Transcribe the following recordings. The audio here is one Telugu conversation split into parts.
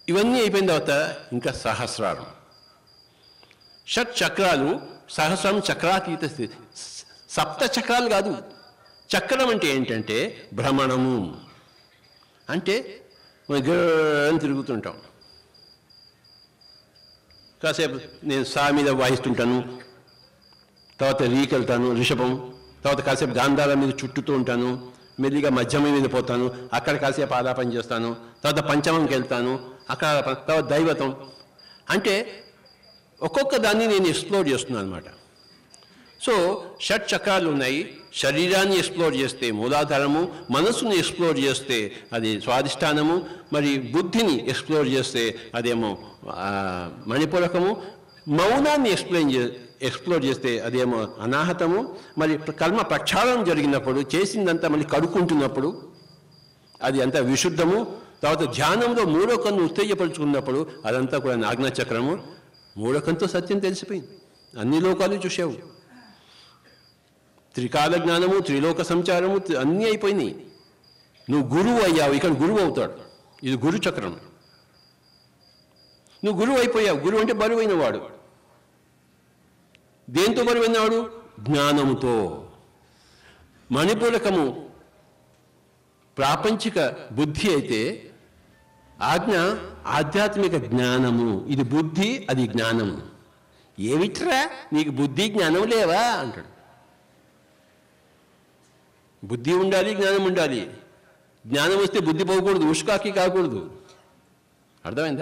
ఇవన్నీ అయిపోయిన తర్వాత ఇంకా సహస్రారం. షట్ చక్రాలు, సహస్రం చక్రాతీత స్థితి. సప్త చక్రాలు కాదు. చక్రం అంటే ఏంటంటే భ్రమణము. అంటే మనం గని తిరుగుతుంటాం. కాసేపు నేను సా మీద వాయిస్తుంటాను, తర్వాత రీకెళ్తాను రిషభం, తర్వాత కాసేపు గాంధార మీద చుట్టుతూ ఉంటాను, మెల్లిగా మధ్యమం మీద పోతాను, అక్కడ కాసేపు ఆలాపన చేస్తాను, తర్వాత పంచమంకి వెళ్తాను, అక్కడ తర్వాత దైవతం. అంటే ఒక్కొక్క దాన్ని నేను ఎక్స్ప్లోర్ చేస్తున్నాను అనమాట. సో షట్ చక్రాలు ఉన్నాయి. శరీరాన్ని ఎక్స్ప్లోర్ చేస్తే మూలాధారము, మనస్సుని ఎక్స్ప్లోర్ చేస్తే అది స్వాధిష్టానము, మరి బుద్ధిని ఎక్స్ప్లోర్ చేస్తే అదేమో మణిపూరకము, మౌనాన్ని ఎక్స్ప్లోర్ చేస్తే అదేమో అనాహతము, మరి కర్మ ప్రక్షాళన జరిగినప్పుడు చేసిందంతా మళ్ళీ కడుక్కుంటున్నప్పుడు అది అంతా విశుద్ధము. తర్వాత ధ్యానంలో మూడో కన్ను ఉత్తేజపరుచుకున్నప్పుడు అదంతా కూడా ఆజ్ఞాచక్రము. మూడో కన్నుతో సత్యం తెలిసిపోయింది, అన్ని లోకాలు చూసావు. త్రికాల జ్ఞానము, త్రిలోక సంచారము అన్నీ అయిపోయినాయి. నువ్వు గురువు అయ్యావు, ఇక్కడ గురువు అవుతాడు. ఇది గురు చక్రం. నువ్వు గురువు అయిపోయావు. గురువు అంటే బరువైన వాడు. దేంతో బరువైనవాడు? జ్ఞానముతో. మణిపూరకము ప్రాపంచిక బుద్ధి అయితే ఆజ్ఞ ఆధ్యాత్మిక జ్ఞానము. ఇది బుద్ధి, అది జ్ఞానము. ఏమిట్రా నీకు బుద్ధి జ్ఞానం లేవా అంటాడు. బుద్ధి ఉండాలి, జ్ఞానం ఉండాలి. జ్ఞానం వస్తే బుద్ధి పోకూడదు, ఉష్కాకి కాకూడదు. అర్థమైందా?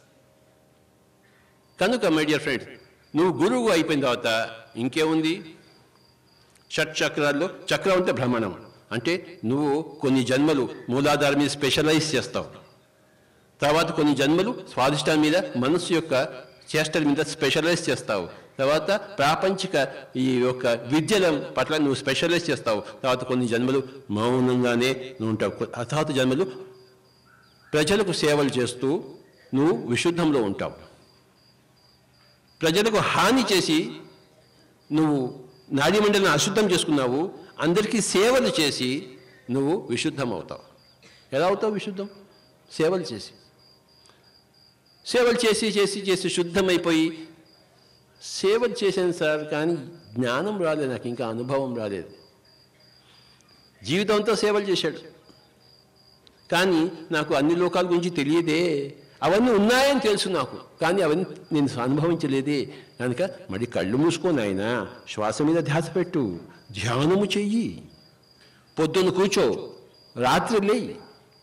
కనుక మై డియర్ ఫ్రెండ్స్, నువ్వు గురువు అయిపోయిన తర్వాత ఇంకేముంది? షట్ చక్రాల్లో చక్రం అంటే భ్రమణం. అంటే నువ్వు కొన్ని జన్మలు మూలాధారం మీద స్పెషలైజ్ చేస్తావు, తర్వాత కొన్ని జన్మలు స్వాధిష్టానం మీద, మనస్సు యొక్క చేష్టల మీద స్పెషలైజ్ చేస్తావు, తర్వాత ప్రాపంచిక ఈ యొక్క విద్యల పట్ల నువ్వు స్పెషలైజ్ చేస్తావు, తర్వాత కొన్ని జన్మలు మౌనంగానే నువ్వు ఉంటావు, తర్వాత జన్మలు ప్రజలకు సేవలు చేస్తూ నువ్వు విశుద్ధంలో ఉంటావు. ప్రజలకు హాని చేసి నువ్వు నాడీమండలిని అశుద్ధం చేసుకున్నావు, అందరికీ సేవలు చేసి నువ్వు విశుద్ధం అవుతావు. ఎలా అవుతావు విశుద్ధం? సేవలు చేసి. సేవలు చేసి చేసి చేసి శుద్ధమైపోయి, సేవలు చేశాను సార్ కానీ జ్ఞానం రాలేదు, నాకు ఇంకా అనుభవం రాలేదు. జీవితంతో సేవలు చేశాడు కానీ నాకు అన్ని లోకాల గురించి తెలియదే. అవన్నీ ఉన్నాయని తెలుసు నాకు, కానీ అవన్నీ నేను అనుభవించలేదే. కనుక మరి కళ్ళు మూసుకొని ఆయన శ్వాస మీద ధ్యాస పెట్టు, ధ్యానము చెయ్యి. పొద్దున్న కూర్చో, రాత్రి లేయి.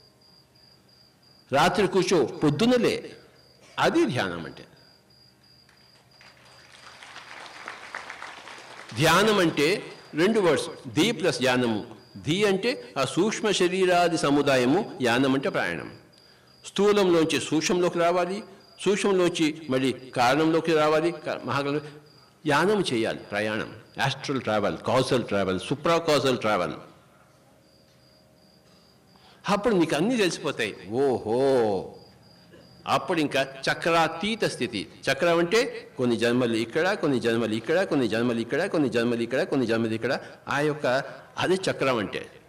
రాత్రి కూర్చో, పొద్దున్నలే. అది ధ్యానం అంటే. ధ్యానం అంటే రెండు వర్డ్స్, ధీ ప్లస్ యానము. ధీ అంటే ఆ సూక్ష్మ శరీరాది సముదాయము, యానం అంటే ప్రయాణం. స్థూలంలోంచి సూక్ష్మంలోకి రావాలి, సూక్ష్మంలోంచి మళ్ళీ కారణంలోకి రావాలి, మహాకారణం. యానం చేయాలి, ప్రయాణం. Astral travel, causal travel, supra causal travel. అప్పుడు నీకు అన్నీ తెలిసిపోతాయి. ఓహో, అప్పుడు ఇంకా చక్రాతీత స్థితి. చక్రం అంటే కొన్ని జన్మలు ఇక్కడ, కొన్ని జన్మలు ఇక్కడ, కొన్ని జన్మలు ఇక్కడ, కొన్ని జన్మలు ఇక్కడ, కొన్ని జన్మలు ఇక్కడ. ఆ యొక్క అది చక్రం అంటే.